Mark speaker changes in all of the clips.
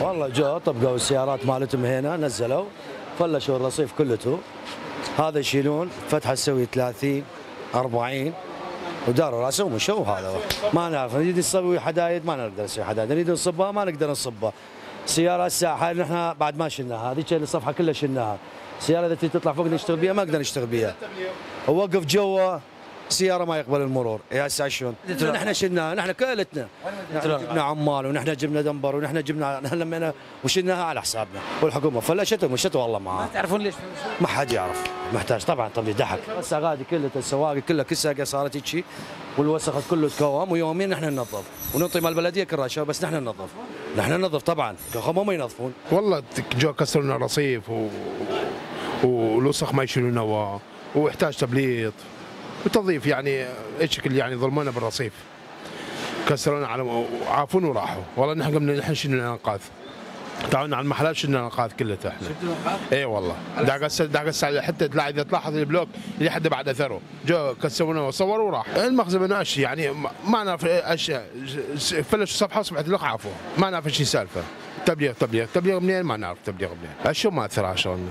Speaker 1: والله جو طبقوا السيارات مالتهم هنا، نزلوا فلشوا الرصيف كلته. هذا يشيلون فتحه تسوي 30 40 وداروا راسهم ومشوا. هذا ما نعرف، نريد نسوي حدايد ما نقدر نسوي حدايد، نريد نصبها ما نقدر نصبها. سيارة الساحة نحن بعد ما شلناها، هذيك الصفحة كلها شلناها. السيارة إذا تطلع فوق نشتغل بها ما نقدر نشتغل بها. وقف جوا سيارة ما يقبل المرور، يا هسه شلون؟ نحن شلناها، نحن كلتنا جبنا عمال ونحن جبنا دمبر ونحن جبنا لمينا وشلناها على حسابنا، والحكومة فلشت ومشت والله معاها.
Speaker 2: ما تعرفون ليش؟
Speaker 1: ما حد يعرف، محتاج طبعا ضحك. هسه غادي كلها السواقي كلها كساقه صارت هيك والوسخ كله تكوم، ويومين نحن ننظف ونعطي مال البلديه كراشه، بس نحن ننظف. نحن ننظف طبعا، هم ما ينظفون.
Speaker 3: والله جو كسروا لنا رصيف والوسخ ما يشيلونه ويحتاج تبليط وتنظيف، يعني ايش شكل يعني ظلمونا بالرصيف. كسرونا على عافون وراحوا، والله نحن قمنا نحن شلنا الانقاذ. تعاوننا على المحلات شلنا الانقاذ كلها احنا. اي والله داق حتى اذا تلاحظ البلوك اللي حد بعد اثره، جو كسرونا وصوروا وراح. المخزن منه اشياء يعني ما نعرف اشياء، فلشوا صفحه وصبحت لك عافوا، ما نعرف ايش سالفه. تبليغ منين ما نعرف تبليغ منين. الشو ما اثر على شغلنا.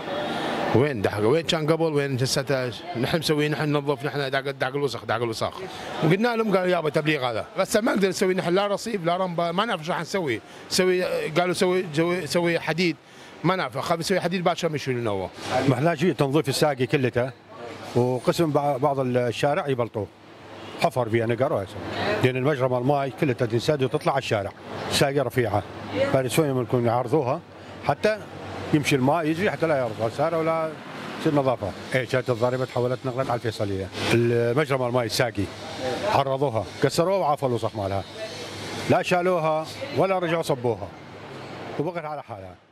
Speaker 3: وين كان قبل وين هسه نحن مسويين، نحن ننظف، نحن داق الوسخ وقلنا لهم قالوا يابا تبليغ هذا، بس ما نقدر نسوي نحن لا رصيف لا رمبه، ما نعرف ايش راح نسوي. قالوا سوي حديد، ما نعرف خلينا نسوي حديد باكر ما يشيلون هو.
Speaker 4: محتاج تنظيف الساقي كلته، وقسم بعض الشارع يبلطوه حفر فيها نقر، لان المجرى مال الماي كلها تنسد وتطلع على الشارع. الساقي رفيعه، بعد شويه ممكن يعرضوها حتى يمشي الماء يجري حتى لا يرضى السارة ولا تصير نظافه. كانت الضريبه تحولت نقلت على الفيصليه. المجرى مال الماء الساقي عرضوها كسروها وعافوا الوسخ مالها، لا شالوها ولا رجعوا صبوها وبقت على حالها.